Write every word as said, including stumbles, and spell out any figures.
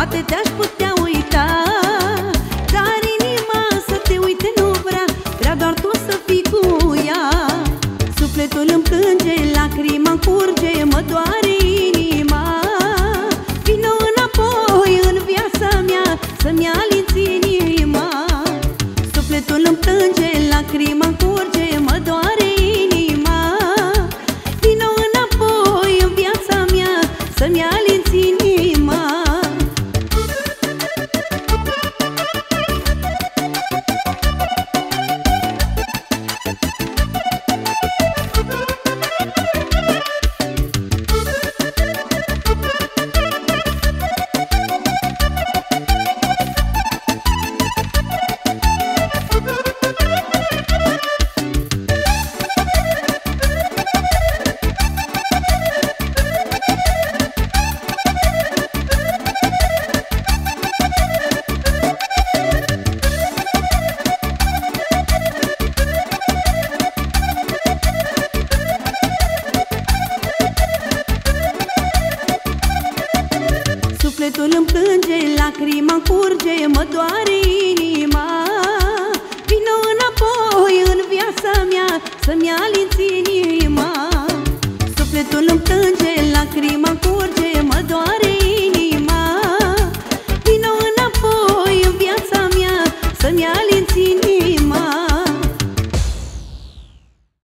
Poate te-aș putea uita, dar inima să te uite nu vrea, vrea doar tu să fii cu ea. Sufletul îmi plânge, lacrima curge, mă doare inima. Vino înapoi în viața mea, să-mi alinți inima. Sufletul îmi plânge, lacrima curge, mă doare inima. Vino înapoi în viața mea, să-mi alinți inima. Sufletul îmi plânge, lacrima curge, mă doare inima. Vino înapoi în viața mea, să-mi alinți